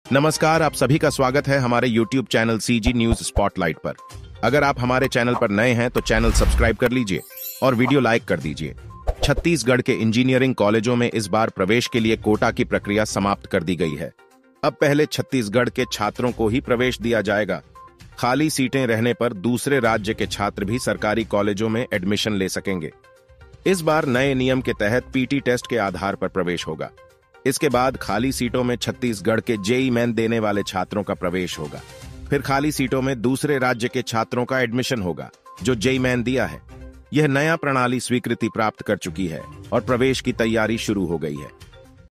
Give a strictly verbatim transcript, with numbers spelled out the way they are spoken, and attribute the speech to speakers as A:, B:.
A: नमस्कार, आप सभी का स्वागत है हमारे YouTube channel CG news spotlight पर। अगर आप हमारे चैनल पर नए हैं तो चैनल सब्सक्राइब कर लीजिए और वीडियो लाइक कर दीजिए। छत्तीसगढ़ के इंजीनियरिंग कॉलेजों में इस बार प्रवेश के लिए कोटा की प्रक्रिया समाप्त कर दी गई है। अब पहले छत्तीसगढ़ के छात्रों को ही प्रवेश दिया जाएगा। खाली सीटें रहने पर दूसरे राज्य के छात्र भी सरकारी कॉलेजों में एडमिशन ले सकेंगे। इस बार नए नियम के तहत पीटी टेस्ट के आधार पर प्रवेश होगा। इसके बाद खाली सीटों में छत्तीसगढ़ के जेई मेन देने वाले छात्रों का प्रवेश होगा। फिर खाली सीटों में दूसरे राज्य के छात्रों का एडमिशन होगा जो जेई मेन दिया है। यह नया प्रणाली स्वीकृति प्राप्त कर चुकी है और प्रवेश की तैयारी शुरू हो गई है।